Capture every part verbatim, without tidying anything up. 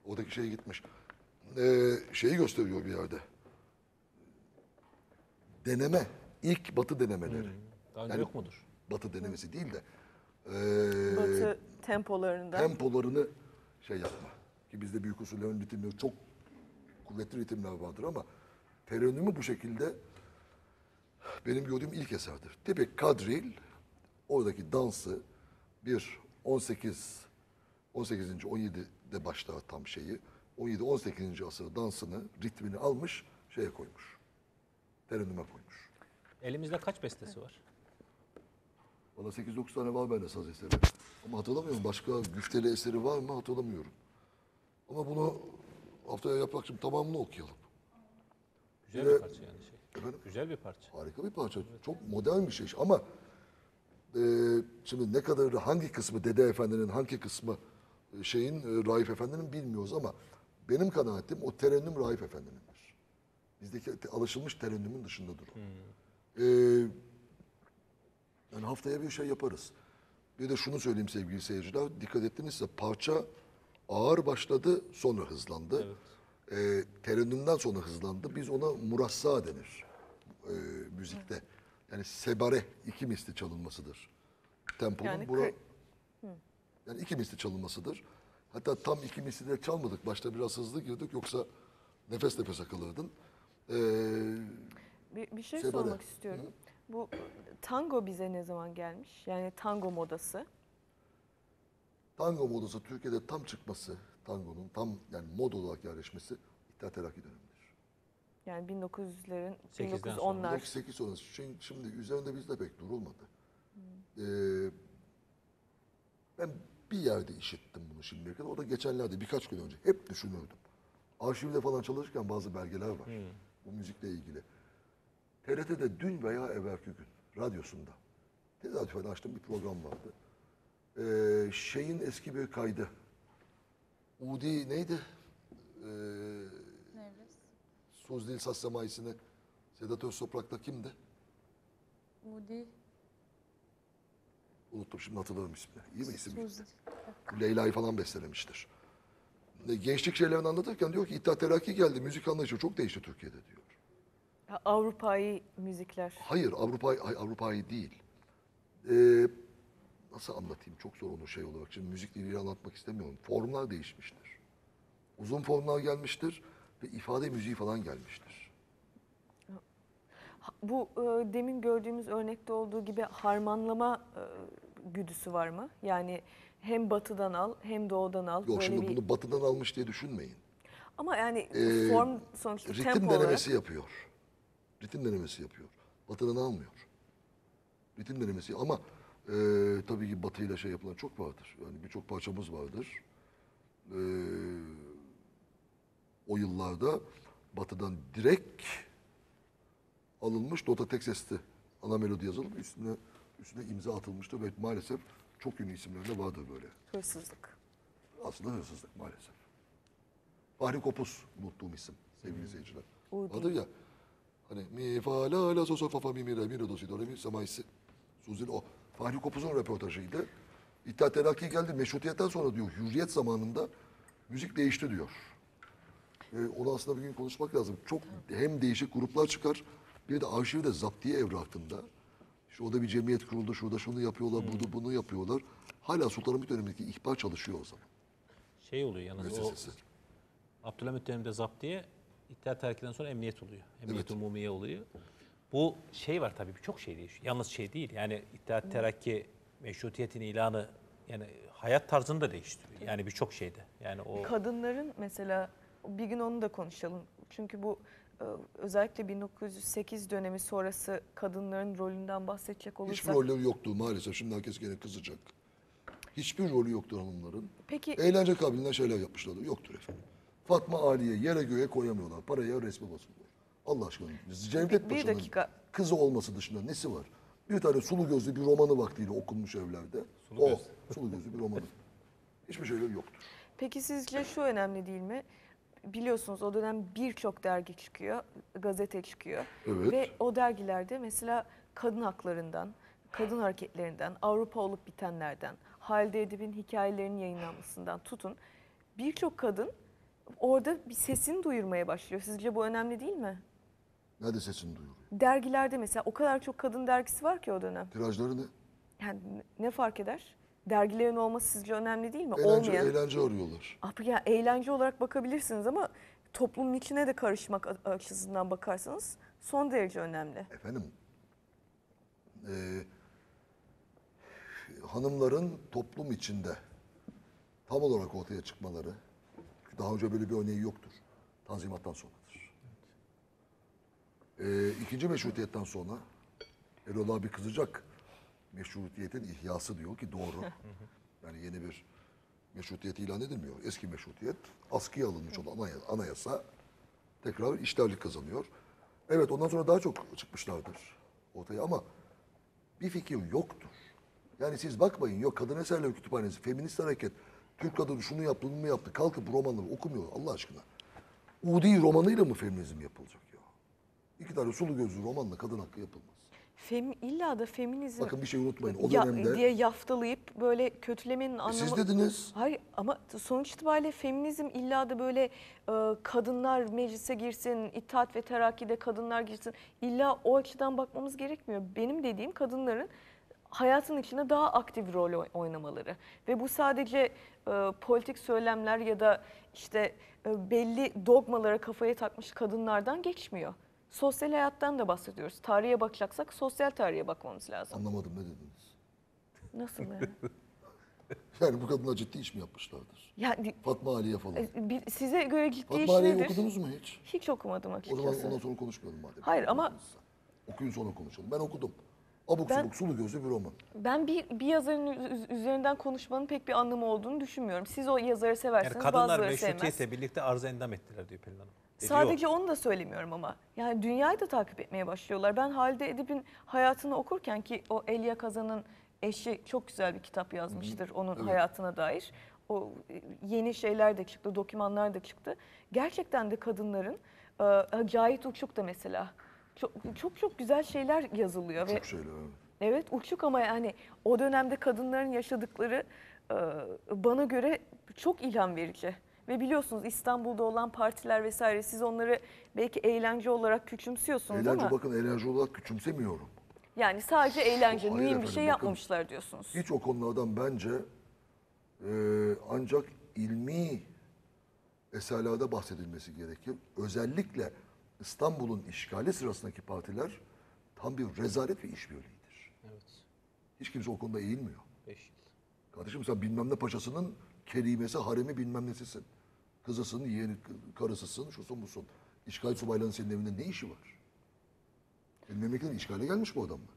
Oradaki şey gitmiş. Ee, şeyi gösteriyor bir yerde. Deneme. İlk Batı denemeleri. Hmm. Daha önce Yani yok mudur? Batı denemesi değil de ee, Batı tempolarından. tempolarını şey yapma. Ki bizde büyük usullerin ritimleri çok kuvvetli ritimler vardır ama terennümü bu şekilde benim gördüğüm ilk eserdir. Tabii kadril oradaki dansı bir on sekiz on sekizinci on yedide başlar tam şeyi. on yedi on sekizinci asır dansını, ritmini almış, şeye koymuş. Terennüme koymuş. Elimizde kaç bestesi var? Valla sekiz dokuz tane var bende saz eseri. Ama hatırlamıyorum. Başka güfteli eseri var mı hatırlamıyorum. Ama bunu haftaya yaprak şimdi tamamını okuyalım. Güzel Yine- bir parça yani şey. Efendim? Güzel bir parça. Harika bir parça. Çok modern bir şey. Ama e, şimdi ne kadar hangi kısmı Dede Efendi'nin hangi kısmı e, şeyin e, Raif Efendi'nin bilmiyoruz ama benim kanaatim o terennüm Raif Efendi'nindir. Bizdeki te- alışılmış terennümün dışındadır o. E, yani haftaya bir şey yaparız. Bir de şunu söyleyeyim sevgili seyirciler. Dikkat ettinizse parça ağır başladı sonra hızlandı. Evet. E, terennümden sonra hızlandı. Biz ona murassa denir e, müzikte. Yani sebare iki misli çalınmasıdır. Temponun Yani bura, kır- yani iki misli çalınmasıdır. Hatta tam iki misli de çalmadık. Başta biraz hızlı girdik yoksa nefes nefese kalırdın. E, Bir, bir şey Sebare. sormak istiyorum. Bu tango bize ne zaman gelmiş? Yani tango modası. tango modası Türkiye'de tam çıkması, tangonun tam yani mod olarak yerleşmesi İttihat Terakki dönemidir. Yani bin dokuz yüzlerin, Sekizden bin dokuz yüz sonra. onlar. doksan sekiz sonrası. Şimdi, şimdi üzerinde bizde pek durulmadı. Ee, ben bir yerde işittim bunu şimdiye kadar. O da geçenlerde birkaç gün önce. Hep düşünürdüm. Arşivde falan çalışırken bazı belgeler var. Bu müzikle ilgili. T R T'de dün veya evvelki gün radyosunda tesadüfen açtığım bir program vardı. Ee, şeyin eski bir kaydı. Udi neydi? Ee, Nevres. Suzdil Saz Semaisi'ne Sedat Öztoprak'ta kimdi? Udi. Unuttum şimdi hatırlarım ismini. İyi mi isim? Suzi. Leyla'yı falan bestelemiştir. E, Gençlik şeylerini anlatırken diyor ki İttihat Terakki geldi. Müzik anlayışı çok değişti Türkiye'de diyor. Ha, Avrupa'yı müzikler. Hayır Avrupa hayır, Avrupa'yı değil. Ee, nasıl anlatayım? Çok zor onu şey olarak. Şimdi müzik diliyle anlatmak istemiyorum. Formlar değişmiştir. Uzun formlar gelmiştir ve ifade müziği falan gelmiştir. Ha, Bu e, demin gördüğümüz örnekte olduğu gibi harmanlama e, güdüsü var mı? Yani hem batıdan al hem doğudan al. Yok böyle şimdi bir... bunu batıdan almış diye düşünmeyin. Ama yani Ee, form sonuçta Ritim tempo denemesi olarak. yapıyor. Ritim denemesi yapıyor. Batıdan almıyor. Ritim denemesi ama e, tabii ki batıyla şey yapılan çok vardır. Yani birçok parçamız vardır. E, o yıllarda batıdan direkt alınmış nota tek sesli ana melodi yazılıp üstüne üstüne imza atılmıştır ve maalesef çok ünlü isimlerinde vardır böyle. Hırsızlık. Aslında hırsızlık maalesef. Fahri Kopuz unuttuğum isim sevgili seyirciler. Udi. Vardır ya hani mi fa la la so so fa fa mi mi re mi re do si do re mi semaisi. Suzil o. Fahri Kopuz'un röportajıydı. İttihat Terakki geldi. Meşrutiyetten sonra diyor hürriyet zamanında müzik değişti diyor. Ee, onu aslında bir gün konuşmak lazım. Çok hem değişik gruplar çıkar. Bir de arşivde zaptiye evrakında. İşte o da bir cemiyet kuruldu. Şurada şunu yapıyorlar, burada bunu yapıyorlar. Hala Sultanahmet dönemindeki ihbar çalışıyor o zaman. Şey oluyor yalnız o Müessesesi. Abdülhamit döneminde zaptiye, İttihat Terakki'den sonra emniyet oluyor. Emniyet-ül Evet. Umumiye oluyor. Bu şey var tabii birçok şey değişiyor. Yalnız şey değil yani İttihat Terakki meşrutiyetin ilanı yani hayat tarzını da değiştiriyor. Yani birçok şeyde. Yani o Kadınların mesela bir gün onu da konuşalım. Çünkü bu e, özellikle bin dokuz yüz sekiz dönemi sonrası kadınların rolünden bahsedecek Hiçbir olursak. rolleri yoktu maalesef. Şimdi herkes gene kızacak. Hiçbir rolü yoktur hanımların. Peki Eğlence kabiliğinden şeyler yapmışlardı. Yoktur efendim. Fatma Ali'ye yere göğe koyamıyorlar. Paraya resmi basılıyor. Allah aşkına. Cevdet Bir- bir Paşa'nın dakika. kızı olması dışında nesi var? Bir tane sulu gözlü bir romanı vaktiyle okunmuş evlerde. Sulu o Göz. sulu gözlü bir romanı. Hiçbir şeyleri yoktur. Peki sizce şu önemli değil mi? Biliyorsunuz o dönem birçok dergi çıkıyor, gazete çıkıyor. Evet. Ve o dergilerde mesela kadın haklarından, kadın hareketlerinden, Avrupa olup bitenlerden, Halide Edip'in hikayelerinin yayınlanmasından tutun. Birçok kadın orada bir sesini duyurmaya başlıyor. Sizce bu önemli değil mi? Nerede sesini duyuruyor? Dergilerde mesela o kadar çok kadın dergisi var ki o dönem. Tirajları ne? Yani ne fark eder? Dergilerin olması sizce önemli değil mi? Eğlence, Olmayan. eğlence arıyorlar. Abi ya eğlence olarak bakabilirsiniz ama toplumun içine de karışmak a- açısından bakarsanız son derece önemli. Efendim, e, hanımların toplum içinde tam olarak ortaya çıkmaları, daha önce böyle bir örneği yoktur. Tanzimattan sonradır. E, ikinci meşrutiyetten sonra, Erol abi kızacak, meşrutiyetin ihyası diyor ki doğru. Yani yeni bir meşrutiyet ilan edilmiyor. Eski meşrutiyet askıya alınmış olan anaya- anayasa tekrar işlerlik kazanıyor. Evet, ondan sonra daha çok çıkmışlardır ortaya ama bir fikir yoktur. Yani siz bakmayın, yok kadın eserleri kütüphanesi, feminist hareket, Türk kadını şunu yaptı, bunu mu yaptı, kalkıp bu romanları okumuyor Allah aşkına. Udi romanıyla mı feminizm yapılacak ya? İki tane sulu gözlü romanla kadın hakkı yapılmaz. Fem, illa da feminizm Bakın bir şey unutmayın, o ya- dönemde diye yaftalayıp böyle kötülemenin anlamı... siz dediniz. Hayır ama sonuç itibariyle feminizm illa da böyle e, kadınlar meclise girsin, İttihat ve Terakki'de kadınlar girsin. İlla o açıdan bakmamız gerekmiyor. Benim dediğim kadınların hayatın içinde daha aktif rol oy- oynamaları. Ve bu sadece e, politik söylemler ya da işte e, belli dogmalara kafaya takmış kadınlardan geçmiyor. Sosyal hayattan da bahsediyoruz. Tarihe bakacaksak sosyal tarihe bakmamız lazım. Anlamadım ne dediniz? Nasıl yani? Yani bu kadınlar ciddi iş mi yapmışlardır? Yani Fatma Aliye falan. e, bir- size göre ciddi iş Fatma Aliye'yi nedir? okudunuz mu hiç? Hiç okumadım O zaman açıkçası. ondan sonra konuşmayalım madem. Hayır ama- Okudunuzsa. Okuyun sonra konuşalım. Ben okudum. Abuk Ben- subuk sulu gözlü bir roman. Ben bir, bir yazarın üz- üzerinden konuşmanın pek bir anlamı olduğunu düşünmüyorum. Siz o yazarı seversiniz, Yani kadınlar bazıları sevmez. meşrutiyetle birlikte arz endam ettiler diyor Pelin Hanım. Ediyor. Sadece onu da söylemiyorum ama. Yani dünyayı da takip etmeye başlıyorlar. Ben Halide Edip'in hayatını okurken ki o Elia Kazan'ın eşi çok güzel bir kitap yazmıştır onun Evet. hayatına dair. O e, yeni şeyler de çıktı, dokümanlar da çıktı. Gerçekten de kadınların, e, Cahit Uçuk da mesela çok çok çok güzel şeyler yazılıyor ve Çok şeyler. evet. evet uçuk ama yani o dönemde kadınların yaşadıkları e, bana göre çok ilham verici. Ve biliyorsunuz İstanbul'da olan partiler vesaire siz onları belki eğlence olarak küçümsüyorsunuz Eğlence ama bakın eğlence olarak küçümsemiyorum. yani sadece eğlence, Hayır mühim bir efendim, şey bakın. yapmamışlar diyorsunuz. Hiç o konulardan bence e, ancak ilmi eserlerde bahsedilmesi gerekir. Özellikle İstanbul'un işgali sırasındaki partiler tam bir rezalet ve işbirliğidir. Evet. Hiç kimse o konuda eğilmiyor. Beş yıl. Kardeşim sen bilmem ne paşasının kerimesi, haremi bilmem nesisin. Kızısın, yeğeni, karısısın, şusun busun. İşgal subaylarının senin evinde ne işi var? Senin memleketin işgale gelmiş bu adamlar.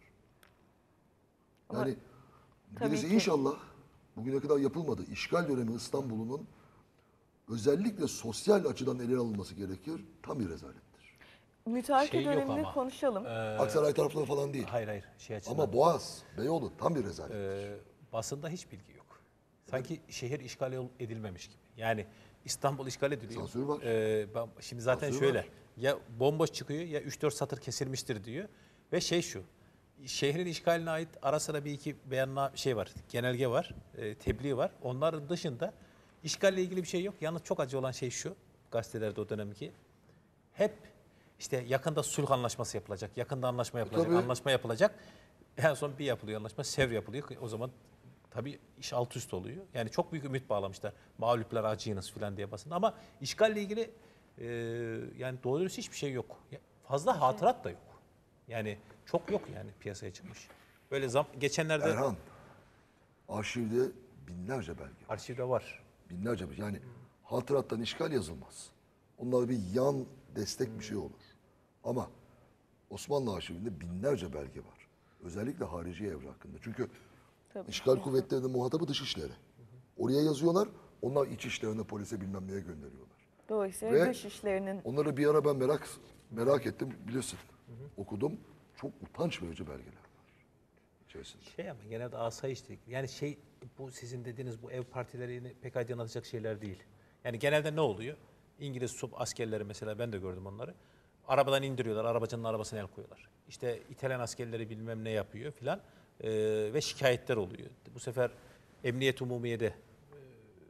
Ama Yani tabii birisi ki- inşallah bugüne kadar yapılmadı. İşgal dönemi İstanbul'un özellikle sosyal açıdan ele alınması gerekir. Tam bir rezalettir. Müteahhit Şey yok dönemini ama. konuşalım. Aksaray tarafları falan değil. Hayır hayır şey açısından. Ama Boğaz, Beyoğlu tam bir rezalet. Ee, basında hiç bilgi yok. Sanki şehir işgal edilmemiş gibi. Yani İstanbul işgal ediliyor. Sansür var. Ee, ben, şimdi zaten Sansür şöyle var. ya bomboş çıkıyor ya üç dört satır kesilmiştir diyor. Ve şey şu şehrin işgaline ait ara sıra bir iki beyanla şey var, genelge var, e, tebliğ var. Onların dışında işgalle ilgili bir şey yok. Yalnız çok acı olan şey şu gazetelerde o dönemki hep işte yakında sulh anlaşması yapılacak, yakında anlaşma yapılacak, tabii. anlaşma yapılacak. En son bir yapılıyor anlaşma, Sevr yapılıyor. O zaman tabii iş alt üst oluyor. Yani çok büyük ümit bağlamışlar. Mağluplar acıyınız falan diye basında. Ama işgalle ilgili e, yani doğru dürüst hiçbir şey yok. Ya fazla hatırat da yok. Yani çok yok yani piyasaya çıkmış. Böyle zam geçenlerde Erhan, arşivde binlerce belge var. arşivde var. Binlerce belge. Yani hatırattan işgal yazılmaz. Onlar bir yan destek bir şey olur. Ama Osmanlı arşivinde binlerce belge var. Özellikle harici evrakında. Çünkü Tabii. işgal kuvvetlerinin muhatabı dışişleri. Oraya yazıyorlar, onlar iç işlerine, polise bilmem neye gönderiyorlar. Dolayısıyla Ve- dış işlerinin Onları bir ara ben merak merak ettim, bilirsin. Okudum, çok utanç verici belgeler var içerisinde. Şey ama genelde asayişle ilgili. Yani şey bu sizin dediğiniz bu ev partilerini pek aydınlatacak şeyler değil. Yani genelde ne oluyor? İngiliz sub askerleri mesela ben de gördüm onları. Arabadan indiriyorlar, arabacının arabasına el koyuyorlar. İşte İtalyan askerleri bilmem ne yapıyor filan. Ee, ve şikayetler oluyor. Bu sefer Emniyet Umumiye'de e,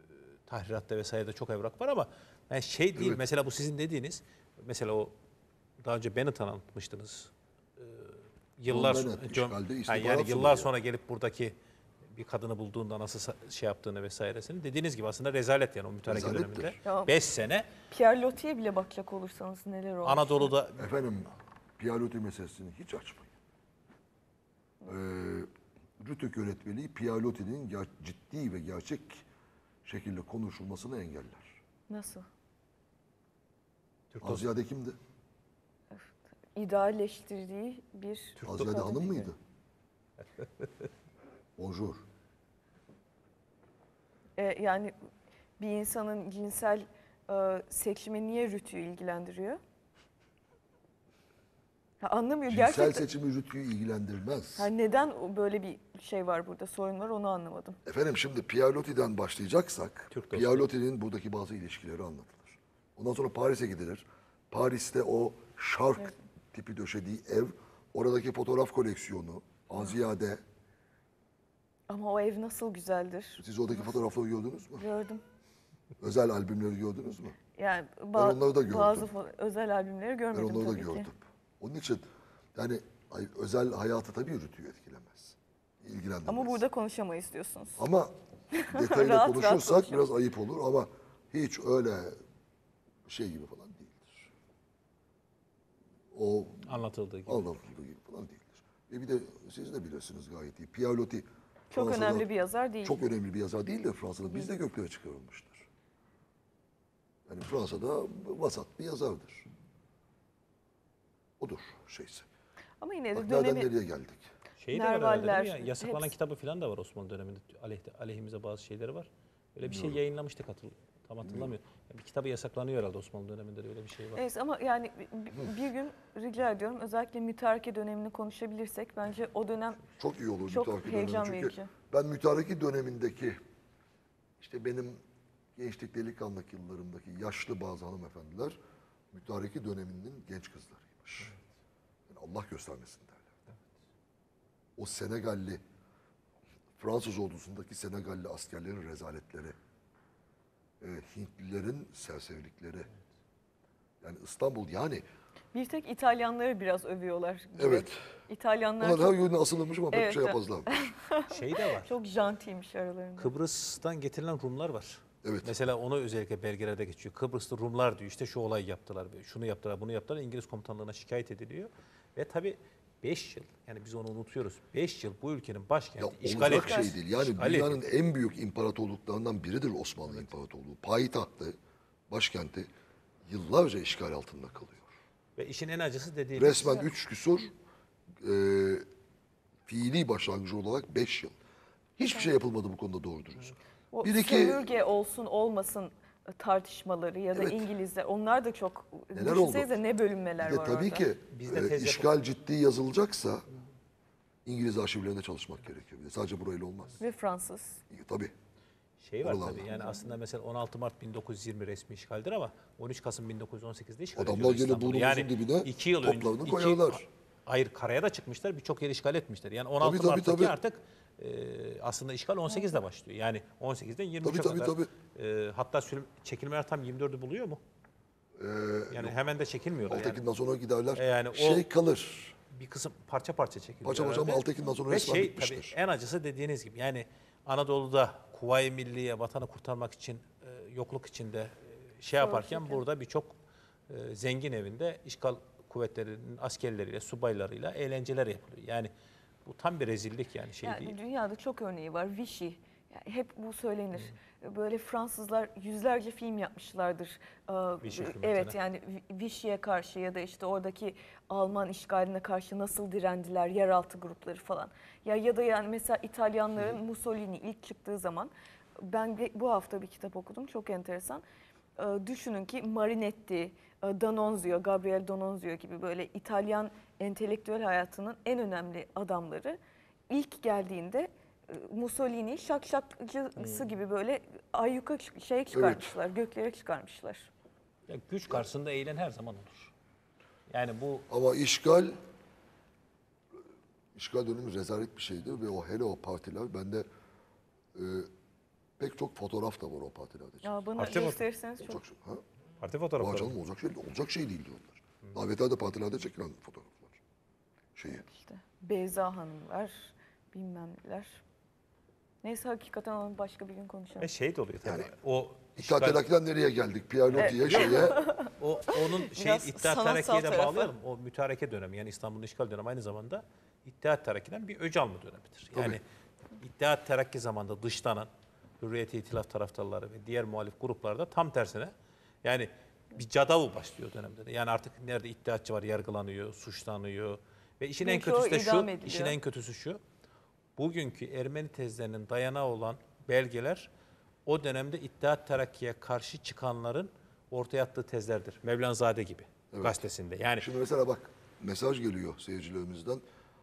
Tahriratta vesairede çok evrak var ama yani şey değil. Evet. Mesela bu sizin dediğiniz, mesela o daha önce Bennett'i anlatmıştınız. Ee, yıllar John sonra, Bennett, John- işgalde yani, istihbarat yani yıllar subayı. sonra gelip buradaki bir kadını bulduğunda nasıl sa- şey yaptığını vesairesini dediğiniz gibi aslında rezalet yani o mütareke Rezalettir. döneminde. Ya- beş sene Pierre Loti'ye bile bakacak olursanız neler olmuş. Anadolu'da Efendim, Pialoti meselesini hiç açmayın. Ee, Rütük yönetmeliği Pialoti'nin ger- ciddi ve gerçek şekilde konuşulmasını engeller. Nasıl? Türk dostu- Aziyade kimdi? İdealleştirdiği bir Aziyade kadın Hanım figürü. mıydı? Bonjour. E, yani bir insanın cinsel e, seçimi niye Rütü'yü ilgilendiriyor? Ha, anlamıyor Cinsel gerçekten. seçimi Rütü'yü ilgilendirmez. Ha, neden o- böyle bir şey var burada, sorun var onu anlamadım. Efendim şimdi Pialoti'den başlayacaksak, Türk dostu. Pialoti'nin buradaki bazı ilişkileri anlatılır. Ondan sonra Paris'e gidilir. Paris'te o şark tipi döşediği ev, oradaki fotoğraf koleksiyonu, Aziyade. Ama o ev nasıl güzeldir. Siz oradaki fotoğrafları gördünüz mü? Gördüm. Özel albümleri gördünüz mü? Yani ba- onları da gördüm. bazı fo- özel albümleri Ben görmedim onları da tabii gördüm. ki. Onun için yani ay- özel hayatı tabii Rütü'yü etkilemez. İlgilendirmez. Ama burada konuşamayız diyorsunuz. Ama detayla Rahat rahat konuşursak konuşalım. biraz ayıp olur ama hiç öyle şey gibi falan değildir. O anlatıldığı gibi. anlatıldığı gibi falan değildir. E bir de siz de bilirsiniz gayet iyi. Pialotti Çok Fransa'da önemli bir yazar değil. çok önemli bir yazar değil de Fransa'da bizde göklere çıkarılmıştır. Yani Fransa'da vasat bir yazardır. Odur şeyse. Ama yine de Bak nereden dönemi nereye geldik. Şey de var herhalde değil mi Nervaller, ya? Yasaklanan hepsi. kitabı falan da var Osmanlı döneminde. Aleyhte, aleyhimize bazı şeyleri var. Öyle bir şey yayınlamıştık hatırl tam hatırlamıyorum. Yani bir kitabı yasaklanıyor herhalde Osmanlı döneminde de öyle bir şey var. neyse ama yani bir- bir gün rica ediyorum özellikle mütareke dönemini konuşabilirsek bence o dönem Çok iyi olur Çok mütareke heyecan dönemi. Çünkü verici. ben mütareke dönemindeki işte benim gençlik delikanlık yıllarımdaki yaşlı bazı hanımefendiler mütareke döneminin genç kızlarıymış. Yani Allah göstermesin derler. O Senegalli Fransız ordusundaki Senegalli askerlerin rezaletleri, e, Hintlilerin serserilikleri. Yani İstanbul yani bir tek İtalyanları biraz övüyorlar. gibi. evet. İtalyanlar Onlar çok, her yönüne asılırmış ama pek Evet, şey evet. yapmazlar. Şey de var. çok jantiymiş aralarında. Kıbrıs'tan getirilen Rumlar var. Evet. Mesela onu özellikle belgelerde geçiyor. Kıbrıs'ta Rumlar diyor işte şu olay yaptılar, şunu yaptılar, bunu yaptılar. İngiliz komutanlığına şikayet ediliyor. Ve tabii beş yıl, yani biz onu unutuyoruz. beş yıl bu ülkenin Ya başkenti işgal olacak etmiş. şey değil. Yani İşgal dünyanın edilmiş. en büyük imparatorluklarından biridir Osmanlı İmparatorluğu. Payitahtı, başkenti yıllarca işgal altında kalıyor. Ve işin en acısı dediğiniz Resmen üç küsur e, fiili başlangıcı olarak beş yıl. Hiçbir şey yapılmadı bu konuda doğru dürüst. O Bir iki sömürge olsun olmasın tartışmaları ya da Evet. İngilizler onlar da çok Neler düşünsenize ne bir bölünmeler de var tabii orada. ki Biz de e, tez yapıp- işgal ciddi yazılacaksa İngiliz arşivlerinde çalışmak gerekiyor. Bir de sadece burayla olmaz. Ve Fransız. E, Tabii. şey var Oralarda. tabii. Yani aslında mesela on altı Mart bin dokuz yüz yirmi resmi işgaldir ama on üç Kasım bin dokuz yüz on sekizde işgal Adamlar ediyorlar gene İstanbul'u. burnumuzun Yani dibine iki yıl önce, toplarını iki- koyarlar. Hayır, karaya da çıkmışlar, birçok yeri işgal etmişler. Yani on altı tabii, Mart'taki tabii. artık e, aslında işgal on sekizde başlıyor. Yani on sekizden yirmi üçe Tabii, tabii, kadar. tabii. E, hatta sürüm, çekilmeler tam yirmi dördü buluyor mu? Ee, Yani hemen de çekilmiyorlar. Yani Altekin'den sonra giderler. E, yani o- şey kalır. bir kısım parça parça çekiliyor. Parça parça ama herhalde. Altekin'den sonra Ve resmen şey, bitmiştir. tabii en acısı dediğiniz gibi yani Anadolu'da Kuvayi Milliye vatanı kurtarmak için e, yokluk içinde e, şey yaparken Savaşırken. burada birçok e, zengin evinde işgal kuvvetlerinin askerleriyle, subaylarıyla eğlenceler yapılıyor. Yani bu tam bir rezillik yani şey Yani değil. dünyada çok örneği var. Vichy. Yani hep bu söylenir. Böyle Fransızlar yüzlerce film yapmışlardır. Ee, Vichy hükümetine. evet yani Vi- Vichy'ye karşı ya da işte oradaki Alman işgaline karşı nasıl direndiler, yeraltı grupları falan. Ya ya da yani mesela İtalyanların Mussolini ilk çıktığı zaman ben de bu hafta bir kitap okudum çok enteresan. Ee, düşünün ki Marinetti, e, D'Annunzio, Gabriel D'Annunzio gibi böyle İtalyan entelektüel hayatının en önemli adamları ilk geldiğinde e, Mussolini şak şakcısı Hmm. gibi böyle ayyuka çık- şey çıkarmışlar, göklere çıkarmışlar. Ya güç karşısında eğilen her zaman olur. Yani bu Ama işgal işgal dönemi rezalet bir şeydi ve o hele o partiler bende e, Pek çok fotoğraf da var o partilerde. çekilen. Ya bana Parti mi? gösterirseniz çok. Olacak şey. Ha? Parti Vay fotoğrafları. canım, olacak şey, olacak şey değil diyorlar. Davetlerde partilerde çekilen fotoğraflar. Şeyi. İşte Beyza Hanımlar, bilmem neler. Neyse hakikaten onu başka bir gün konuşalım. Ve şey de oluyor tabii. Yani o İttihat işgal- Terakki'den nereye geldik? Pierre Loti'ye, şeye. O onun şey Biraz İttihat sanatsal Terakki'ye de tarafı. bağlayalım. O mütareke dönemi yani İstanbul'un işgal dönemi aynı zamanda İttihat Terakki'den bir öc alma dönemidir. Yani İttihat Terakki zamanında dışlanan Hürriyet-i İtilaf taraftarları ve diğer muhalif gruplarda tam tersine yani bir cadavu başlıyor o dönemde de. Yani artık nerede iddiatçı var yargılanıyor, suçlanıyor ve işin en Çünkü kötüsü o de şu, idam ediliyor. işin en kötüsü şu. Bugünkü Ermeni tezlerinin dayanağı olan belgeler o dönemde İttihat Terakki'ye karşı çıkanların ortaya attığı tezlerdir. Mevlanzade gibi gazetesinde. Yani Şimdi mesela bak, mesaj geliyor seyircilerimizden.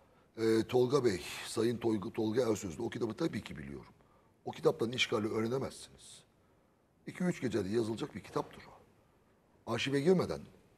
Ee, Tolga Bey, Sayın Tolga, Tolga Ersözlü, o kitabı tabii ki biliyorum. O kitaptan işgali öğrenemezsiniz. iki üç gecede yazılacak bir kitaptır o. Arşive girmeden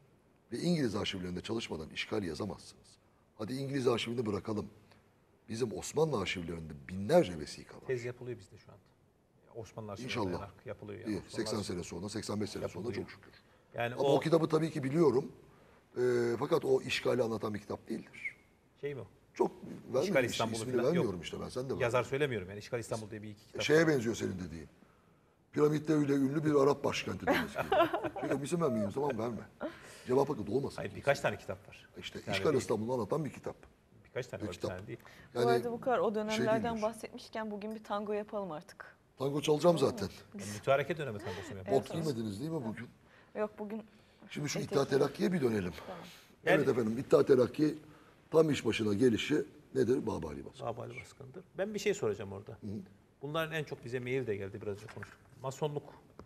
ve İngiliz arşivlerinde çalışmadan işgal yazamazsınız. Hadi İngiliz arşivini bırakalım. Bizim Osmanlı arşivlerinde binlerce vesika var. tez yapılıyor bizde şu anda. Osmanlı arşivine İnşallah. dayanarak yapılıyor. Yani. İyi, Osmanlı seksen arşivi- sene sonra, seksen beş sene sonra Yapılıyor. çok şükür. Yani Ama o, o kitabı tabii ki biliyorum. Ee, fakat o işgali anlatan bir kitap değildir. şey mi o? Çok İşgal vermiyorum işte, İstanbul'u ismini falan. vermiyorum Yok. işte ben, sen de ver. Yazar söylemiyorum yani. İşgal İstanbul diye bir iki kitap. Şeye benziyor senin dediğin. Piramitleriyle ünlü bir Arap başkenti demesi gibi. Çünkü isim vermeyeyim, tamam verme. Cevap hakkı da olmasın. Hayır birkaç tane kitap var. İşte Bir tane işgal değil. İstanbul'u anlatan bir kitap. Birkaç tane Bir var bir kitap. tane değil. Bu Yani arada bu kadar o şey dönemlerden değildir. bahsetmişken bugün bir tango yapalım artık. Tango çalacağım zaten. Yani mütareke dönemi tangosu mu yapıyor? Bot giymediniz değil mi bugün? Yok bugün Şimdi şu Etek İttihat Terakki'ye bir dönelim. Yani- Evet efendim, İttihat Terakki tam iş başına gelişi nedir? Babali Baskı. Babali baskındır. Ben bir şey soracağım orada. Bunların en çok bize mail de geldi biraz önce konuştuk. Masonluk.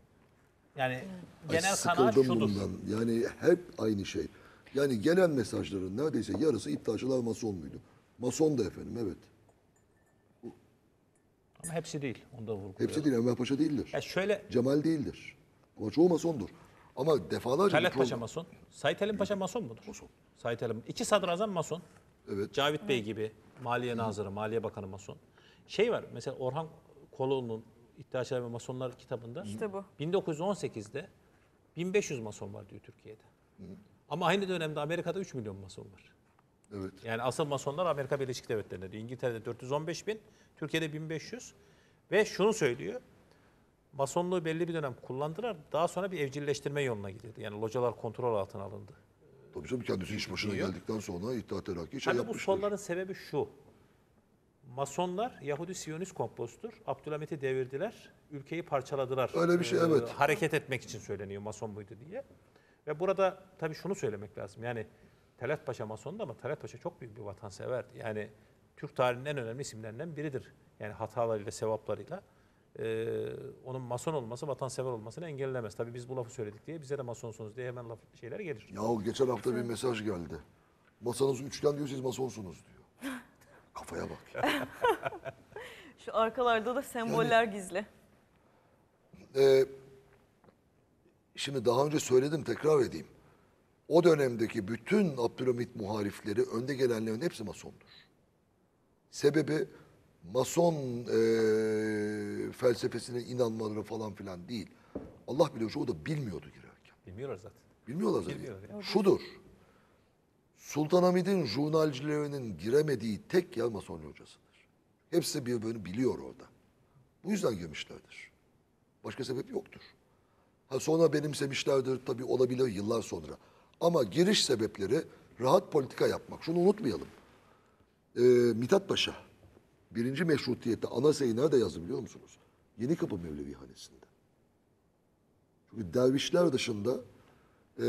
Yani Ay, genel kanaat sıkıldım şudur. bundan. Yani hep aynı şey. Yani gelen mesajların neredeyse yarısı İttihatçılar Mason muydu? Mason da efendim, evet. Ama hepsi değil. Onu da vurguluyorum. Hepsi değil, Enver Paşa değildir. Ya şöyle Cemal değildir. Ama çoğu Masondur. Ama defalarca... Talat bir Paşa program- Mason. Sait Halim Paşa Mason mudur? Mason. Sait Halim. İki sadrazam Mason. Evet. Cavit Bey gibi Maliye Nazırı, Maliye Bakanı Mason. Şey var mesela Orhan Koloğlu'nun İttihatçılar ve Masonlar kitabında işte bu. bin dokuz yüz on sekizde bin beş yüz Mason var diyor Türkiye'de. Ama aynı dönemde Amerika'da üç milyon Mason var. Evet. Yani asıl Masonlar Amerika Birleşik Devletleri'nde diyor. İngiltere'de dört yüz on beş bin, Türkiye'de bin beş yüz. Ve şunu söylüyor. Masonluğu belli bir dönem kullandılar. Daha sonra bir evcilleştirme yoluna gidildi. Yani localar kontrol altına alındı. Tabii canım, kendisi iş başına Diyor. geldikten sonra İttihat Terakki şey Tabii bu yapmıştır. solların sebebi şu. Masonlar Yahudi Siyonist komplosudur. Abdülhamit'i devirdiler. Ülkeyi parçaladılar. Öyle bir şey, Ee, evet. Hareket etmek için söyleniyor Mason buydu diye. Ve burada tabii şunu söylemek lazım. Yani Talat Paşa Mason'du ama Talat Paşa çok büyük bir vatanseverdi. Yani Türk tarihinin en önemli isimlerinden biridir. Yani hatalarıyla, sevaplarıyla. Ee, onun Mason olması, vatansever olmasını engellemez. Tabii biz bu lafı söyledik diye bize de Masonsunuz diye hemen laf şeyler gelir. Yahu geçen hafta bir mesaj geldi. Masanız üçgen diyor, siz Masonsunuz diyor. Kafaya bak. Şu arkalarda da semboller gizli. Ee, şimdi daha önce söyledim, tekrar edeyim. O dönemdeki bütün Abdülhamit muharifleri, önde gelenlerin hepsi Masondur. Sebebi Mason e, felsefesine inanmaları falan filan değil. Allah biliyor, çoğu da bilmiyordu girerken. Bilmiyorlar zaten. Bilmiyorlar zaten. Bilmiyorlar ya. Şudur. Sultanahmet'in jurnalcilerinin giremediği tek yer Mason hocasıdır. Hepsi birbirini biliyor orada. Bu yüzden girmişlerdir. Başka sebep yoktur. Ha sonra benimsemişlerdir tabii, olabilir yıllar sonra. Ama giriş sebepleri rahat politika yapmak. Şunu unutmayalım. Ee, Mithat Paşa birinci meşrutiyette anayasayı nerede yazdı biliyor musunuz? Yenikapı Mevlevi Hanesi'nde. Çünkü dervişler dışında e,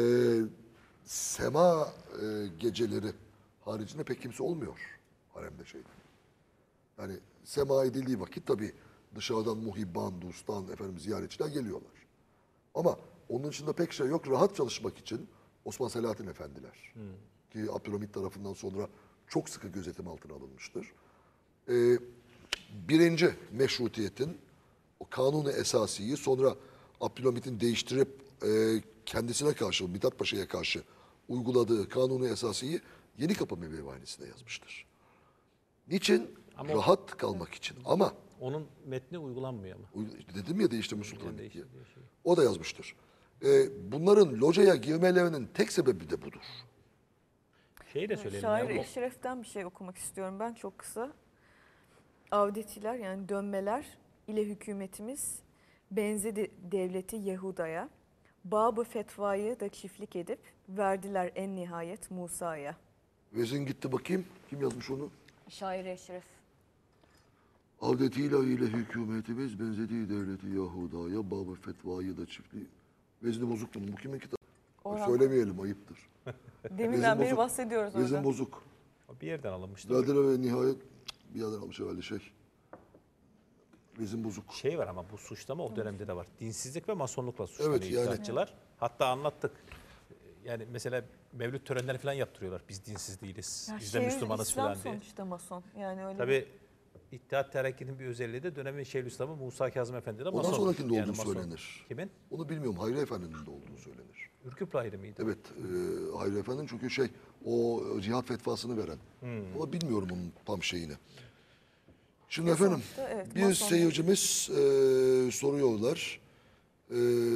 sema e, geceleri haricinde pek kimse olmuyor haremde şeyde. Yani sema edildiği vakit tabii dışarıdan muhibban, dostan, efendim ziyaretçiler geliyorlar. Ama onun dışında pek şey yok. Rahat çalışmak için Osman Selahattin Efendiler ki Abdülhamit tarafından sonra çok sıkı gözetim altına alınmıştır. Ee, birinci meşrutiyetin o kanunu esasiyi sonra Abdülhamit'in değiştirip e, kendisine karşı, Mithat Paşa'ya karşı uyguladığı kanunu esasiyi Yenikapı Mevlevi Hanesi'nde yazmıştır. Niçin? Ama- Rahat kalmak için. Ama Onun metni uygulanmıyor ama. Uy- işte Dedim ya değiştirme Yani sultanlık diye. değişti diye şey. O da yazmıştır. Ee, bunların locaya girmelerinin tek sebebi de budur. Şeyi de söyleyelim. Şair ya, bu- Eşref'ten bir şey okumak istiyorum ben çok kısa. Avdetiler yani dönmeler ile hükümetimiz benzedi devleti Yehuda'ya. Babı fetvayı da çiftlik edip verdiler en nihayet Musa'ya. Vezin gitti bakayım. Kim yazmış onu? Şair Eşref. Avdetiyle ile hükümetimiz benzediği devleti Yahuda'ya, babı fetvayı da çiftliği. Vezni bozuk bunun. Bu kimin kitabı? Orhan. Söylemeyelim, ayıptır. Deminden Vezin beri bozuk. bahsediyoruz Vezin orada. bozuk. Bir yerden alınmıştı. Verdiler ve nihayet bir yerden almış herhalde şey. Vezin bozuk. Şey var ama bu suçlama o dönemde de var. Dinsizlik ve masonlukla suçlanıyor Evet, yani- iddiatçılar. Hatta anlattık. Yani mesela mevlüt törenleri falan yaptırıyorlar. Biz dinsiz değiliz. Ya Biz de Şeyhül Müslümanız İslam falan diye. sonuçta mason. Yani öyle Tabii İttihat Terakki'nin bir özelliği de dönemin Şeyhülislam'ı Musa Kazım Efendi de Ondan mason. sonrakinde Yani olduğu mason. söylenir. Kimin? Onu bilmiyorum. Hayri Efendi'nin de olduğunu söylenir. Ürküp Lahiri miydi? Evet, e, Hayri Efendi çünkü şey, o cihat fetvasını veren. Hmm. Ama bilmiyorum onun tam şeyini. Şimdi efendim, sonuçta evet, bir mason- seyircimiz e, soruyorlar. E,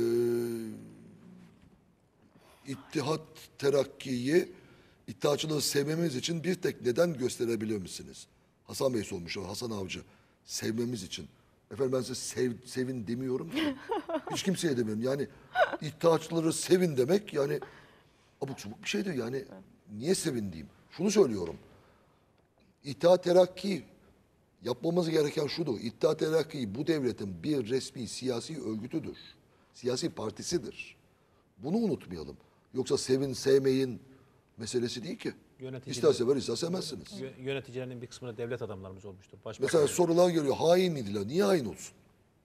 İttihat Terakki'yi, İttihatçılığı sevmemiz için bir tek neden gösterebilir misiniz? Hasan Bey sormuş, Hasan Avcı. Sevmemiz için. Efendim ben size sev, sevin demiyorum ki. Hiç kimseye demiyorum. Yani İttihatçıları sevin demek yani abuk subuk bir şeydir. Yani niye sevin diyeyim? Şunu söylüyorum. İttihat Terakki yapmamız gereken şudur. İttihat Terakki bu devletin bir resmi siyasi örgütüdür. Siyasi partisidir. Bunu unutmayalım. Yoksa sevin sevmeyin meselesi değil ki. Yöneticiler- İster sever ister sevmezsiniz. Yö- Yöneticilerinin bir kısmında devlet adamlarımız olmuştur. Başbakan- Mesela sorular geliyor. Hain miydiler? Niye hain olsun?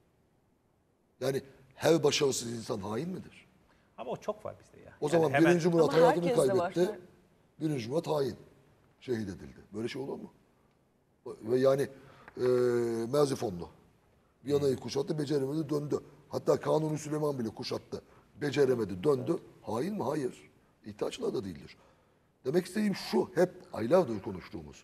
Yani her başarısız insan hain midir? Ama o çok var bizde ya. O Yani zaman hemen- birinci Murat Ama hayatını herkeste var. kaybetti. Birinci Murat hain. Şehit edildi. Böyle şey olur mu? Ve yani e, Merzifonlu. Viyana'yı kuşattı, beceremedi, döndü. Hatta Kanuni Süleyman bile kuşattı. Beceremedi, döndü. Hain mi? Hayır. İttihatçılar da değildir. Demek istediğim şu, hep aylardır konuştuğumuz.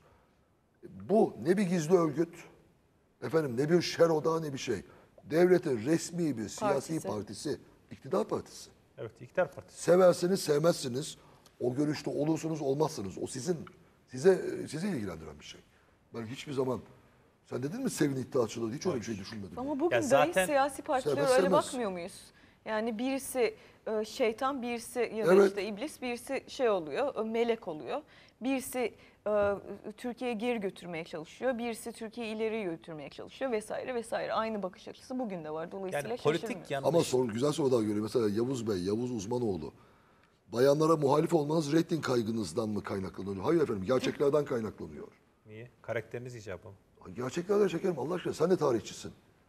Bu ne bir gizli örgüt, efendim ne bir şer odağı ne bir şey. Devletin resmi bir siyasi Partisi. partisi, iktidar partisi. Evet, İktidar Partisi. Seversiniz, sevmezsiniz. O görüşte olursunuz, olmazsınız. O sizin, size sizi ilgilendiren bir şey. Ben hiçbir zaman, sen dedin mi sevin iddiaçılığı, hiç öyle bir şey düşünmedim. Ama bugün Ya dahi zaten- siyasi partilere Sevmez, öyle sevmez. bakmıyor muyuz? Yani birisi e, şeytan, birisi ya da Evet. işte iblis, birisi şey oluyor, e, melek oluyor. Birisi e, Türkiye'yi geri götürmeye çalışıyor, birisi Türkiye'yi ileri götürmeye çalışıyor vesaire vesaire. Aynı bakış açısı bugün de var. Dolayısıyla Yani politik şaşırmıyoruz. yanlış. Ama soru, güzel sorular görüyor. Mesela Yavuz Bey, Yavuz Uzmanoğlu. Bayanlara muhalif olmanız reyting kaygınızdan mı kaynaklanıyor? Hayır efendim, gerçeklerden kaynaklanıyor. Niye? Karakteriniz icabı mı? Gerçeklerden şekerim Allah aşkına, sen de tarihçisin.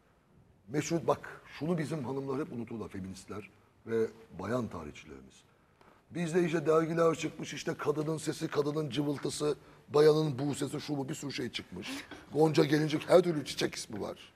Meşhur bak, şunu bizim hanımlar hep unuturlar, feministler ve bayan tarihçilerimiz. Bizde işte dergiler çıkmış, işte kadının sesi, kadının cıvıltısı, bayanın bu sesi, şu bu bir sürü şey çıkmış. Gonca gelincik, her türlü çiçek ismi var.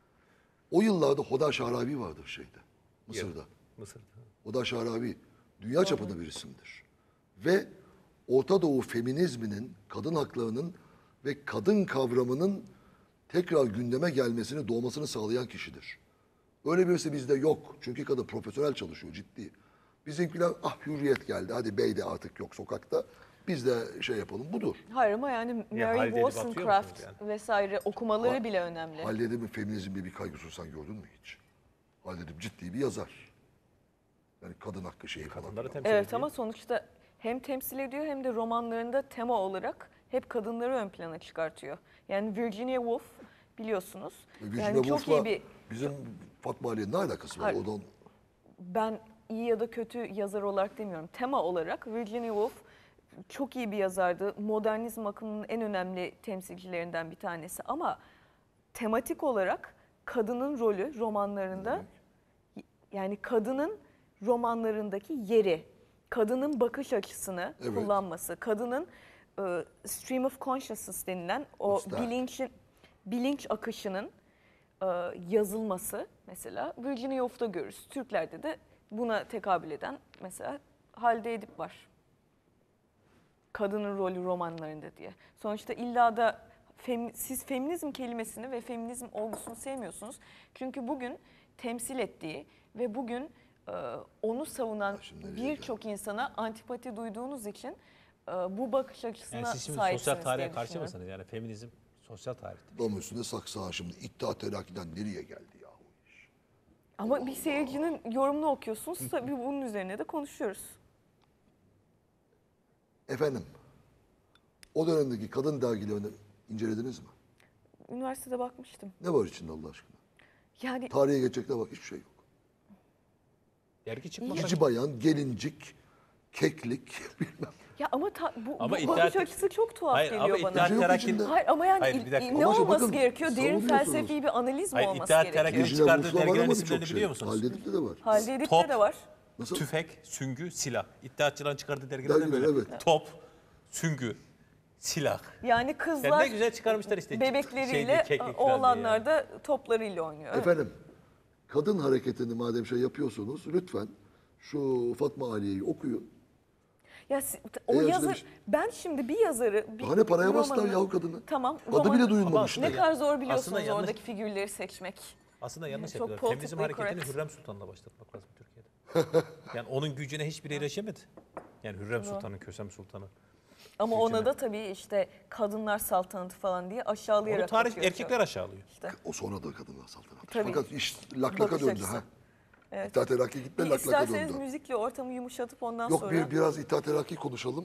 O yıllarda Hoda Şarabi vardır şeyde, Mısır'da. Mısır'da. Hoda Şarabi dünya çapında bir isimdir. Ve Orta Doğu feminizminin, kadın haklarının ve kadın kavramının tekrar gündeme gelmesini, doğmasını sağlayan kişidir. Öyle birisi bizde yok. Çünkü kadın profesyonel çalışıyor, ciddi. Bizimkiler ah hürriyet geldi, hadi bey de artık yok sokakta. Biz de şey yapalım, budur. Hayır ama yani Niye, Mary halde edip atıyor Wollstonecraft musunuz vesaire okumaları Ha- bile önemli. Halledem'in feminizmde bir kaygısını sen gördün mü hiç? Halledem ciddi bir yazar. Yani kadın hakkı şeyi falan. Kadınları filan. temsil Evet ediyor. ama sonuçta hem temsil ediyor hem de romanlarında tema olarak hep kadınları ön plana çıkartıyor. Yani Virginia Woolf biliyorsunuz. Virginia yani çok Woolf'la iyi bir bizim Fatma Ali'nin ne alakası var? Hayır. Oradan ben iyi ya da kötü yazar olarak demiyorum. Tema olarak Virginia Woolf çok iyi bir yazardı. Modernizm akımının en önemli temsilcilerinden bir tanesi ama tematik olarak kadının rolü romanlarında yani kadının romanlarındaki yeri, kadının bakış açısını Evet. kullanması, kadının e, stream of consciousness denilen o Üstad. bilinçin bilinç akışının e, yazılması mesela Virginia Woolf'ta görürüz. Türklerde de buna tekabül eden mesela Halide Edip var. Kadının rolü romanlarında diye. Sonuçta illa da fem- siz feminizm kelimesini ve feminizm olgusunu sevmiyorsunuz. Çünkü bugün temsil ettiği ve bugün e, onu savunan şimdi nereye birçok insana antipati duyduğunuz için e, bu bakış açısına Yani siz şimdi sahipsiniz sosyal tarihe diye karşı düşünüyorum. mısınız? Yani feminizm sosyal tarihtir. Dam üstünde saksı ha şimdi. İttihat Terakki'den nereye geldi ya? Ama bir seyircinin yorumunu okuyorsunuz. Tabii bunun üzerine de konuşuyoruz. Efendim, o dönemdeki kadın dergilerini incelediniz mi? Üniversitede bakmıştım. Ne var içinde Allah aşkına? Yani Tarihe geçecek ne var? Hiçbir şey yok. Dergi çıkmadan Cici bayan, gelincik, keklik, bilmem. ya ama ta- bu, Ama bu İttihat- bakış açısı çok tuhaf Hayır, geliyor ama bana. İttihat Yok Terakki içinde. Hayır ama yani Hayır, il- bir dakika. ne Ama olması bakın, gerekiyor? Derin savunuyorsunuz. felsefi bir analiz mi Hayır, olması İttihat gerekiyor? Terakki'nin Geceler çıkardığı Ruslar var dergilerin ama isimlerini birçok şey. biliyor musunuz? Halil Edip'te de var. Halide Edip'te Top. de var. Nasıl? Tüfek, süngü, silah. İttihatçıların çıkardığı dergilerde Dergiler, böyle. evet. Top, süngü, silah. Yani Yani kızlar ne güzel çıkarmışlar işte. bebekleriyle, Şeydi, keklik falan diye oğlanlar yani. da toplarıyla oynuyor. Efendim, kadın hareketini madem şey yapıyorsunuz, lütfen şu Fatma Aliye'yi okuyun. Ya si- o Eğer yazar demiş- ben şimdi bir yazarı bir Daha ne paraya bastılar romanını- yahu kadını. Tamam. Adı romanı- bile duyulmamış. Ama Ne kadar zor biliyorsunuz Aslında yanlış- oradaki figürleri seçmek. Aslında yanlış Çok yapıyorlar. politically Feminizm hareketini correct. Hürrem Sultan'la başlatmak lazım Türkiye'de. Yani onun gücüne hiçbiri erişemedi. Yani Hürrem Sultan'ın, Kösem Sultan'ın. Ama Gücüne. ona da tabii işte kadınlar saltanatı falan diye aşağılayarak Onu tarih bakıyor. erkekler aşağılıyor. İşte. O sonra da kadınlar saltanatı. Tabii. Fakat iş laklaka Bakış döndü. açısı. Ha. Evet. İttihat Terakki gitti, Bir laklaka İsterseniz döndü. müzikle ortamı yumuşatıp ondan Yok sonra. bir, biraz İttihat Terakki konuşalım.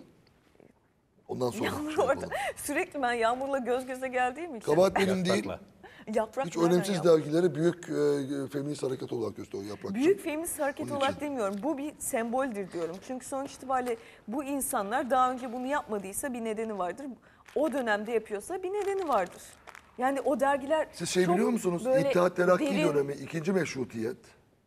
Ondan sonra Yağmur şey orada. yapalım. Sürekli ben Yağmur'la göz göze geldiğim için. Kabahat benim değil. Yaprakla. Yaprak Hiç nereden önemsiz Yağmur? dergileri büyük e, feminist hareket olarak gösteriyor Yaprakçı. Büyük feminist hareket Onun olarak için. demiyorum. Bu bir semboldür diyorum. Çünkü sonuç itibariyle bu insanlar daha önce bunu yapmadıysa bir nedeni vardır. O dönemde yapıyorsa bir nedeni vardır. Yani o dergiler Siz şey çok biliyor musunuz? böyle İttihat Terakki derin- dönemi, ikinci meşrutiyet,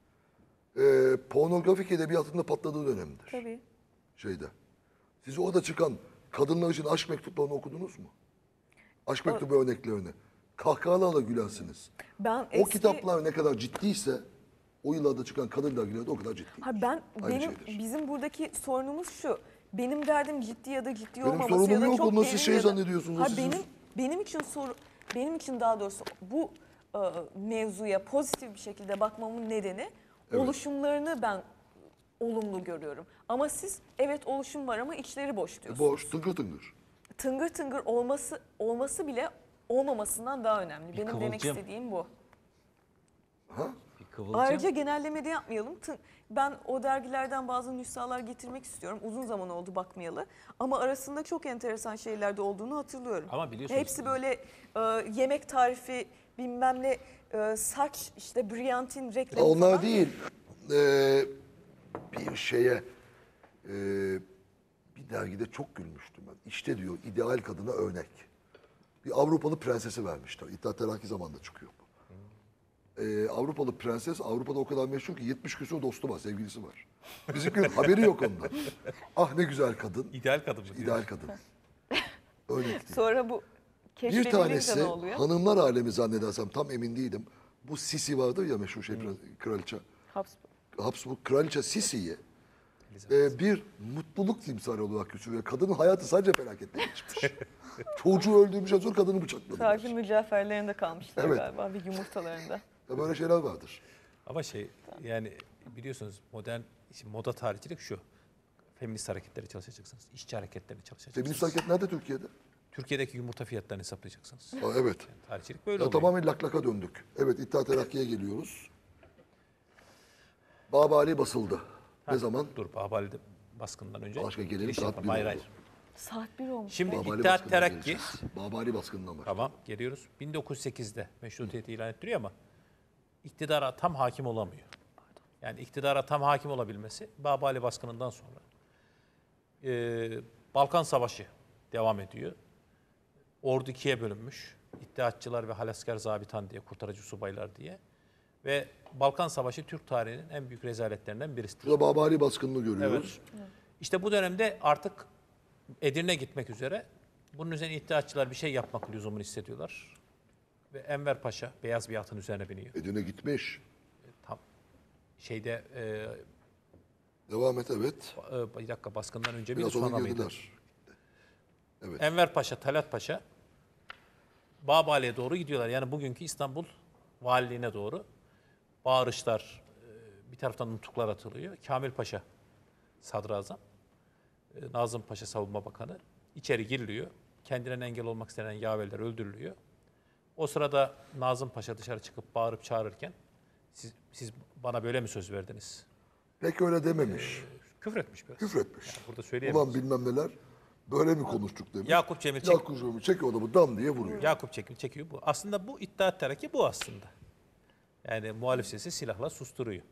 e, pornografik edebiyatında patladığı dönemdir. Tabii. Şeyde. Siz orada çıkan kadınlar için aşk mektuplarını okudunuz mu? Aşk mektubu örneklerini. Kahkahalarla gülersiniz. Ben O eski- kitaplar ne kadar ciddiyse o yıllarda çıkan kadın dergileri de o kadar ciddi. Ha ben Aynı benim şeydir. bizim buradaki sorunumuz şu. Benim derdim ciddi ya da ciddi Benim olmaması sorunum ya da yok, çok onu siz derin şey ya da- zannediyorsunuz, Ha siz- benim benim için soru benim için daha doğrusu bu e, mevzuya pozitif bir şekilde bakmamın nedeni oluşumlarını ben olumlu görüyorum. Ama siz evet oluşum var ama içleri boş diyorsunuz. Boş, tıngır tıngır. Tıngır tıngır olması olması bile olmamasından daha önemli. Benim demek kıvılcım. istediğim bu. Ha? Bir kıvılcım. Ayrıca genelleme de yapmayalım. Tı- Ben o dergilerden bazı nüshalar getirmek istiyorum. Uzun zaman oldu bakmayalı. Ama arasında çok enteresan şeyler de olduğunu hatırlıyorum. Ama biliyorsunuz- Hepsi böyle e, yemek tarifi, bilmem ne, e, saç, işte Brilliant'in Ya reklamı onlar falan. değil. Ee, bir şeye e, bir dergide çok gülmüştüm ben. İşte diyor ideal kadına örnek. Bir Avrupalı prensesi vermişler. İttihat Terakki zamanında çıkıyor bu. Ee, Avrupalı prenses Avrupa'da o kadar meşhur ki yetmiş küsur dostu var, sevgilisi var. Bizimkinin haberi yok ondan. Ah ne güzel kadın. İdeal kadın mı? diyor? İdeal kadın. Örnek değil. Sonra bu Bir keşfedilince tanesi ne oluyor? hanımlar alemi zannedersem tam emin değilim. Bu Sisi vardır ya meşhur şey kraliçe. Habsburg. Habsburg kraliçe Sisi'yi e, bir mutluluk timsali olarak gösteriyor. Kadının hayatı sadece felaketle geçmiş. Çocuğu öldürmüş, sonra kadını bıçakladı. Sadece mücevherlerinde kalmışlar Evet. galiba bir yumurtalarında. Ya böyle şeyler vardır. Ama şey yani biliyorsunuz modern şimdi moda tarihçilik şu. Feminist hareketleri çalışacaksınız. İşçi hareketlerini çalışacaksınız. Feminist hareket nerede Türkiye'de? Türkiye'deki yumurta fiyatlarını hesaplayacaksınız. Aa, evet. Tarihçilik böyle Ya oluyor. tamamen laklaka döndük. Evet İttihat Terakki'ye geliyoruz. Babali basıldı. Ne zaman? Dur Babali baskından önce. Başka gelelim, giriş saat yapalım. bir Hayır oldu. hayır. Saat bir olmuş. Şimdi Babali İttihat baskından Terakki geleceğiz. Babali baskından var. tamam geliyoruz. bin dokuz yüz sekizde meşrutiyeti ilan ettiriyor ama iktidara tam hakim olamıyor. Yani iktidara tam hakim olabilmesi Babali baskınından sonra. Ee, Balkan Savaşı devam ediyor. Ordu ikiye bölünmüş. İttihatçılar ve Halasker Zabitan diye, kurtarıcı subaylar diye. Ve Balkan Savaşı Türk tarihinin en büyük rezaletlerinden birisidir. Burada Babali baskınını görüyoruz. İşte bu dönemde artık Edirne gitmek üzere. Bunun üzerine İttihatçılar bir şey yapmak lüzumunu hissediyorlar. Ve Enver Paşa beyaz bir atın üzerine biniyor. Edirne gitmiş. Tam şeyde e, Devam et evet. e, bir dakika baskından önce bir Biraz sonra sonra mıydı? girdiler. Evet. Enver Paşa, Talat Paşa Bağbali'ye doğru gidiyorlar. Yani bugünkü İstanbul valiliğine doğru bağırışlar, e, bir taraftan nutuklar atılıyor. Kamil Paşa sadrazam, e, Nazım Paşa savunma bakanı içeri giriliyor. Kendilerine engel olmak istenen yaverler öldürülüyor. O sırada Nazım Paşa dışarı çıkıp bağırıp çağırırken siz, siz bana böyle mi söz verdiniz? Pek öyle dememiş. Küfretmiş biraz. Küfretmiş. Yani burada söyleyemiyoruz. Ulan bilmem neler böyle mi konuştuk demiş. Yakup Cemil çek- Yakup Cemil çekiyor adamı dam diye vuruyor. Yakup çekiyor, çekiyor bu. Aslında bu İttihat Terakki bu aslında. Yani muhalif sesi silahla susturuyor.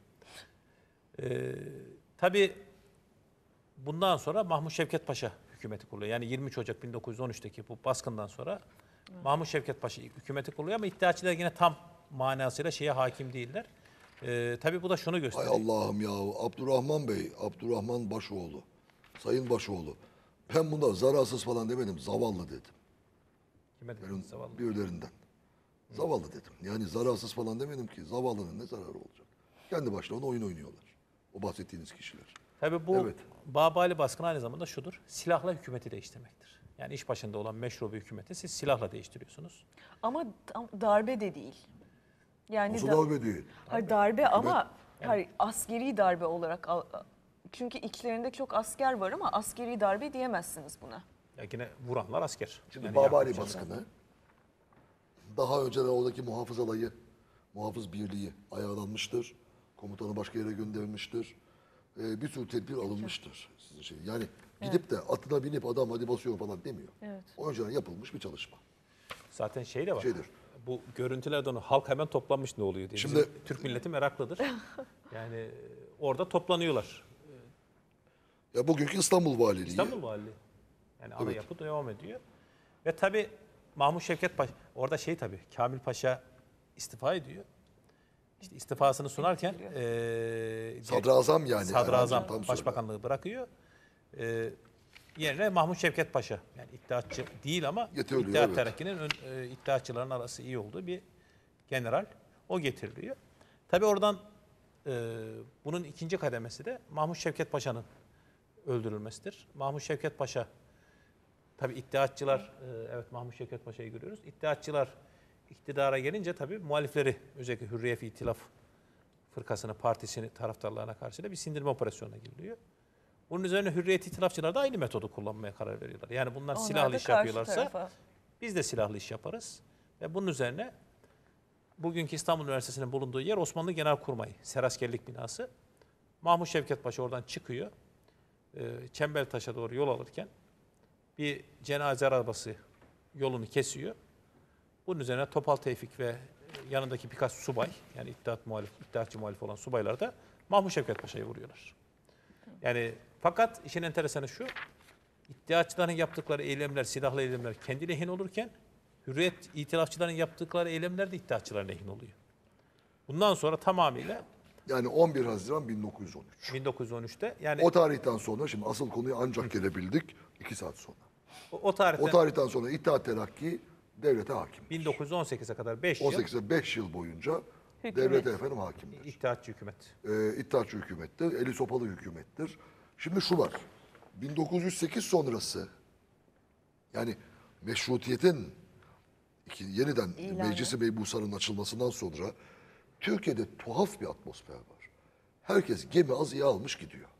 Ee, tabii bundan sonra Mahmut Şevket Paşa hükümeti kuruluyor. Yani yirmi üç Ocak bin dokuz yüz on üçteki bu baskından sonra Mahmut Şevket Paşa hükümeti kuruluyor ama İttihatçılar yine tam manasıyla şeye hakim değiller. Ee, tabii bu da şunu Hay gösteriyor. Allah'ım ya Abdurrahman Bey, Abdurrahman Başoğlu, Sayın Başoğlu. Ben bunda zararsız falan demedim, zavallı dedim. Kime Benim dediniz zavallı? birilerinden. Zavallı dedim. Yani zararsız falan demedim ki. Zavallının ne zararı olacak? Kendi başlarına oyun oynuyorlar. O bahsettiğiniz kişiler. Tabii bu Evet. Babali baskını aynı zamanda şudur. Silahla hükümeti değiştirmektir. Yani iş başında olan meşru bir hükümeti siz silahla değiştiriyorsunuz. Ama tam darbe de değil. Yani Nasıl da- darbe değil? Hayır, darbe ama hayır, askeri darbe olarak al- çünkü içlerinde çok asker var ama askeri darbe diyemezsiniz buna. Ya yine vuranlar asker. Şimdi Yani Babali Yakup baskını daha önce de oradaki muhafız alayı, muhafız birliği ayarlanmıştır. Komutanı başka yere gönderilmiştir. Ee, bir sürü tedbir alınmıştır. Sizin şey. Yani gidip de atına binip adam hadi basıyor falan demiyor. Evet. O önceden yapılmış bir çalışma. Zaten şey de var. Şeydir. Bu görüntülerde onu halk hemen toplanmış ne oluyor diye. Şimdi- Bizim Türk milleti meraklıdır. Yani e, orada toplanıyorlar. Ya bugünkü İstanbul Valiliği. İstanbul Valiliği. Yani ana Evet. yapı devam ediyor. Ve tabii Mahmut Şevket Paşa, orada şey tabii Kamil Paşa istifa ediyor. İşte istifasını sunarken eee Sadrazam yani. Sadrazam Erhan'cığım, tam söyle. başbakanlığı bırakıyor. Eee yerine Mahmut Şevket Paşa, yani İttihatçı değil ama Getiriliyor, İttihat evet. Terakki'nin ön- e, İttihatçıların arası iyi olduğu bir general. O getiriliyor. Tabii oradan e, bunun ikinci kademesi de Mahmut Şevket Paşa'nın öldürülmesidir. Mahmut Şevket Paşa, tabii İttihatçılar, e, evet Mahmut Şevket Paşa'yı görüyoruz. İttihatçılar iktidara gelince tabii muhalifleri, özellikle Hürriyet İtilaf Fırkasını, partisini, taraftarlarına karşı da bir sindirme operasyonuna giriliyor. Bunun üzerine Hürriyet İtilafçılar da aynı metodu kullanmaya karar veriyorlar. Yani bunlar Onlar silahlı da iş karşı yapıyorlarsa tarafa. biz de silahlı iş yaparız. Ve bunun üzerine bugünkü İstanbul Üniversitesi'nin bulunduğu yer Osmanlı Genelkurmay, Seraskerlik binası. Mahmut Şevket Paşa oradan çıkıyor. Ee, Çembertaş'a doğru yol alırken bir cenaze arabası yolunu kesiyor. Bunun üzerine Topal Tevfik ve yanındaki birkaç subay, yani İttihat muhalif, İttihatçı muhalif olan subaylar da Mahmut Şevket Paşa'yı vuruyorlar. Yani fakat işin enteresanı şu, İttihatçıların yaptıkları eylemler, silahlı eylemler kendi lehine olurken Hürriyet İtilafçıların yaptıkları eylemler de İttihatçıların lehine oluyor. Bundan sonra tamamıyla Yani on bir Haziran bin dokuz yüz on üç. bin dokuz yüz on üçte yani O tarihten sonra şimdi asıl konuya ancak gelebildik iki saat sonra. o, o tarihten O tarihten sonra İttihat Terakki devlete hakim. bin dokuz yüz on sekize kadar beş yıl on sekize beş yıl boyunca Hükümet. devlete efendim hakimdir. İttihatçı hükümet. Ee, İttihatçı hükümettir, eli sopalı hükümettir. Şimdi şu var, bin dokuz yüz sekiz sonrası yani meşrutiyetin iki, yeniden İlanı. Meclis-i Meybusa'nın açılmasından sonra Türkiye'de tuhaf bir atmosfer var. Herkes gemi azıya almış gidiyor.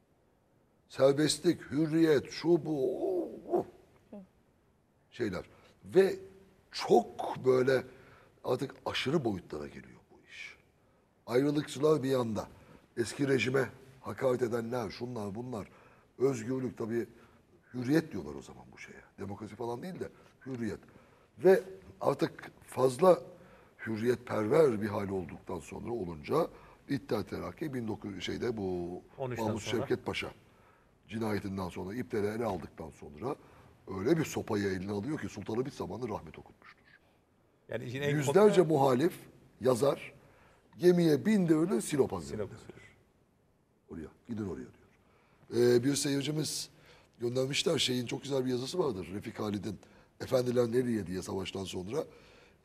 Serbestlik, hürriyet, şu bu o, o. şeyler. Ve çok böyle artık aşırı boyutlara geliyor bu iş. Ayrılıkçılar bir yanda. Eski rejime hakaret edenler, şunlar bunlar. Özgürlük tabii, hürriyet diyorlar o zaman bu şeye. Demokrasi falan değil de hürriyet. Ve artık fazla hürriyetperver bir hal olduktan sonra olunca İttihat Terakki bin dokuz yüz şeyde bu on üçten Mahmut sonra. Şevket Paşa cinayetinden sonra ipleri ele aldıktan sonra öyle bir sopayı eline alıyor ki Sultanı bir zamanı rahmet okutmuştur. Yani işin en Yüzlerce muhalif yazar gemiye bindi öyle Sinop'a Sinop. gönderdiler. Oraya, gidin oraya diyor. Ee, bir seyircimiz göndermişler, şeyin çok güzel bir yazısı vardır. Refik Halid'in Efendiler Nereye diye savaştan sonra. Ee,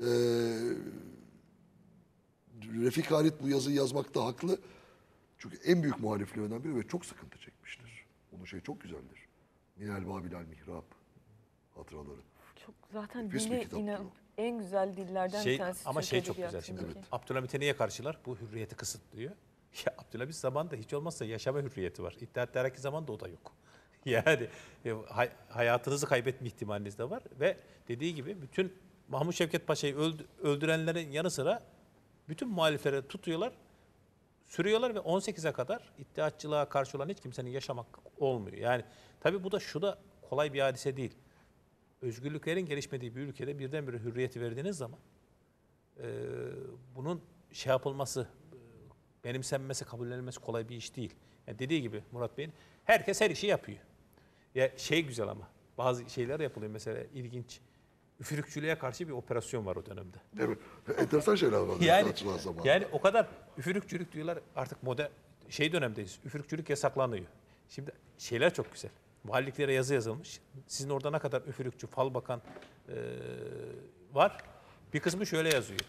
Refik Halid bu yazıyı yazmakta haklı. Çünkü en büyük muhaliflerinden biri ve çok sıkıntı çekmiştir. Onun şey çok güzeldir. Minel Babilal Mihrap hatıraları. Çok zaten Nefis bir dili kitap inan diyor. En güzel dillerden Şey, bir tanesi. ama Türk şey çok güzel şimdi. edebiyatındaki. Abdülhamit'e niye karşılar? Bu hürriyeti kısıtlıyor. Ya Abdülhamit zamanında hiç olmazsa yaşama hürriyeti var. İttihat Terakki zamanında o da yok. Yani e, hay- hayatınızı kaybetme ihtimaliniz de var. Ve dediği gibi bütün Mahmut Şevket Paşa'yı öldü- öldürenlerin yanı sıra bütün muhalifleri tutuyorlar, sürüyorlar ve on sekize kadar iddiatçılığa karşı olan hiç kimsenin yaşam hakkı olmuyor. Yani tabii bu da şu da kolay bir hadise değil. Özgürlüklerin gelişmediği bir ülkede birdenbire hürriyeti verdiğiniz zaman e, bunun şey yapılması, e, benimsenmesi, kabullenilmesi kolay bir iş değil. Yani dediği gibi Murat Bey'in herkes her işi yapıyor. Ya şey güzel ama bazı şeyler yapılıyor mesela ilginç. Üfürükçülüğe karşı bir operasyon var o dönemde. Evet. Enteresan şeyler var. Yani, sanatçılar zamanında. yani o kadar üfürükçülük diyorlar artık modern şey dönemdeyiz. Üfürükçülük yasaklanıyor. Şimdi şeyler çok güzel. Muhalliklere yazı yazılmış. Sizin orada ne kadar üfürükçü, fal bakan e, var. Bir kısmı şöyle yazıyor.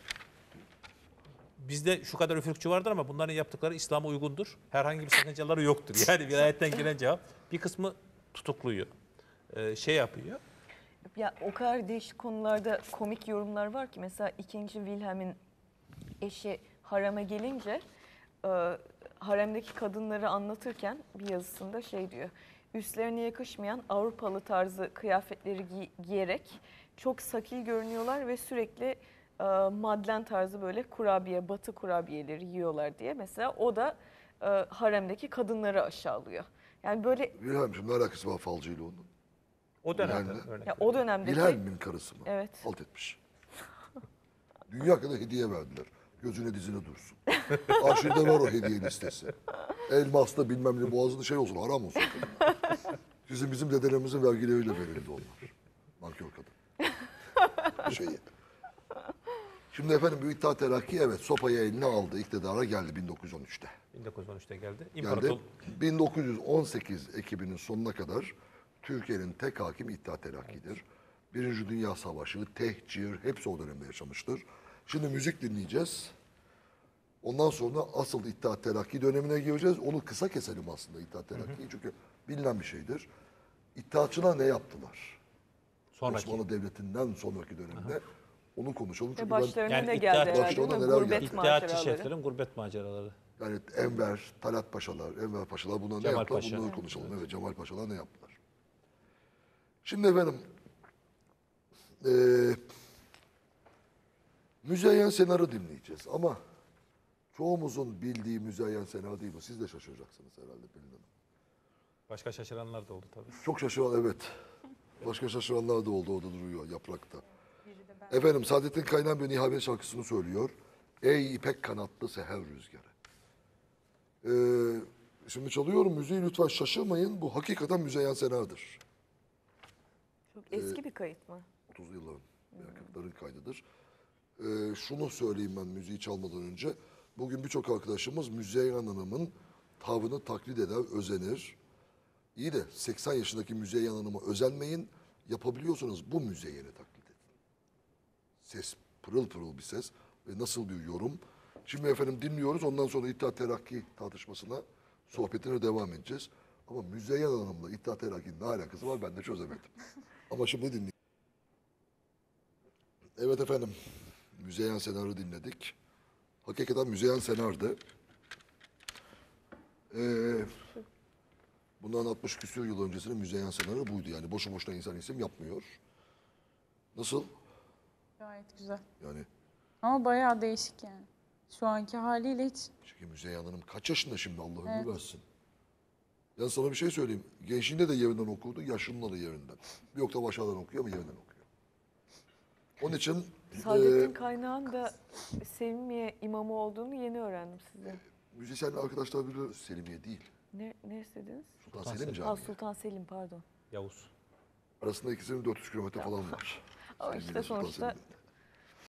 Bizde şu kadar üfürükçü vardır ama bunların yaptıkları İslam'a uygundur. Herhangi bir sakıncaları yoktur. Yani vilayetten gelen cevap. Bir kısmı tutukluyor. E, şey yapıyor. Ya o kadar değişik konularda komik yorumlar var ki mesela ikinci Wilhelm'in eşi hareme gelince e, haremdeki kadınları anlatırken bir yazısında şey diyor. Üstlerine yakışmayan Avrupalı tarzı kıyafetleri giy- giyerek çok sakil görünüyorlar ve sürekli e, madlen tarzı böyle kurabiye, batı kurabiyeleri yiyorlar diye. Mesela o da e, haremdeki kadınları aşağılıyor. Yani böyle Wilhelm şimdi ne alakası var falcıyla onun? O dönemde Yani- örnek ya o dönemdeki Wilhelm'in karısı mı? evet. Halt etmiş. Dünya kadar hediye verdiler. Gözüne dizine dursun. Arşivde var o hediye listesi. Elmasla bilmem ne boğazında şey olsun, haram olsun. Sizin bizim dedelerimizin vergileriyle verildi onlar. Nankör kadın. Şeyi. Şimdi efendim bu İttihat Terakki evet sopayı eline aldı, iktidara geldi bin dokuz yüz on üçte. bin dokuz yüz on üçte geldi. Geldi. İmparator bin dokuz yüz on sekiz Ekim'inin sonuna kadar Türkiye'nin tek hakimi İttihat Terakki'dir. Birinci Dünya Savaşı, tehcir hepsi o dönemde yaşamıştır. Şimdi müzik dinleyeceğiz. Ondan sonra asıl İttihat Terakki dönemine gireceğiz. Onu kısa keselim aslında İttihat Terakki'yi çünkü bilinen bir şeydir. İttihatçılar ne yaptılar? sonraki. Osmanlı Devleti'nden sonraki dönemde onu konuşalım. Ve Çünkü başlarına Yani ne iddia- geldi herhalde başlarına değil mi? neler Gurbet geldi? İttihatçı maceraları. şeflerin gurbet maceraları. ben yani Enver, Talat Paşalar, Enver Paşalar bunlar ne Cemal yaptılar? Paşa. Bunları konuşalım. Evet, Cemal Paşalar ne yaptılar? Şimdi efendim eee Müzeyyen Senar'ı dinleyeceğiz ama çoğumuzun bildiği Müzeyyen Senar değil bu. Siz de şaşıracaksınız herhalde Pelin Hanım. Başka şaşıranlar da oldu tabii. Çok şaşıran evet. Başka şaşıranlar da oldu orada duruyor yaprakta. Efendim Saadettin Kaynan bir Nihal şarkısını söylüyor. Ey ipek kanatlı seher rüzgarı. Ee, şimdi çalıyorum müziği lütfen şaşırmayın. Bu hakikaten Müzeyyen Senar'dır. Çok eski bir kayıt mı? otuzlu yılların veya kırkların kaydıdır. Ee, şunu söyleyeyim ben müziği çalmadan önce. Bugün birçok arkadaşımız Müzeyyen Hanım'ın tavrını taklit eder, özenir. İyi de seksen yaşındaki Müzeyyen Hanım'a özenmeyin. Yapabiliyorsanız bu Müzeyyen'i taklit edin. Ses pırıl pırıl bir ses ve nasıl bir yorum. Şimdi efendim dinliyoruz. Ondan sonra İttihat Terakki tartışmasına, sohbetine devam edeceğiz. Ama Müzeyyen Hanım'la İttihat Terakki'nin ne alakası var ben de çözemedim. Ama şimdi dinleyin. Evet efendim. Müzeyyen Senar'ı dinledik. Hakikaten Müzeyyen Senar'dı. Ee, bundan altmış küsur yıl öncesinin Müzeyyen Senar'ı buydu. Yani boşu boşuna insan isim yapmıyor. Nasıl? Gayet güzel. Yani Ama bayağı değişik yani. Şu anki haliyle hiç çünkü Müzeyyen Hanım kaç yaşında şimdi Allah ömür Evet. versin. Ben sana bir şey söyleyeyim. Gençliğinde de yerinden okuyordu, yaşında da yerinden. Bir oktav aşağıdan okuyor ama yerinden okuyor. Onun için Saadettin e, Kaynağ'ın da Selimiye imamı olduğunu yeni öğrendim sizden. müzisyen arkadaşlar bilir Selimiye değil. Ne, ne istediniz? Sultan, Sultan Selim Selim. Ha, Camii. Sultan Selim pardon. Yavuz. Arasında ikisinin dört yüz kilometre falan var. Ama Selimiye işte ile Sultan sonuçta Selim'in.